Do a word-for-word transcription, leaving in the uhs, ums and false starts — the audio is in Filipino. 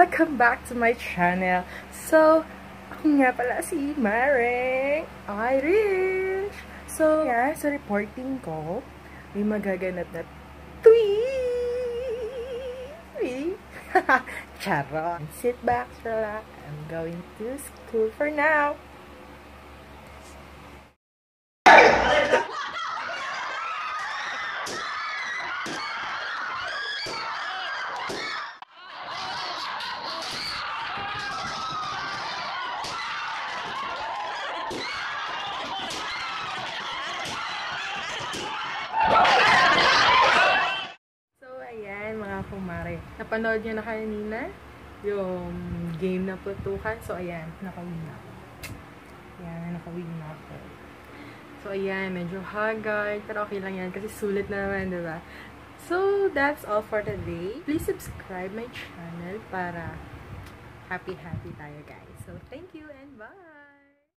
welcome back to my channel. So, ako nga pala si Mareng Irish. So, yeah, sa reporting ko, may magaganap na tweet. Charot. Sit back, relax. I'm going to school for now. Kumare. Napanood niyo na kanina yung game na putukan. So, ayan. Nakawin na ako. Ayan. Nakawin na ako. So, ayan. Medyo haggard. Pero okay lang yan. Kasi sulit na naman, diba? So, that's all for today. Please subscribe my channel para happy-happy tayo, guys. So, thank you and bye!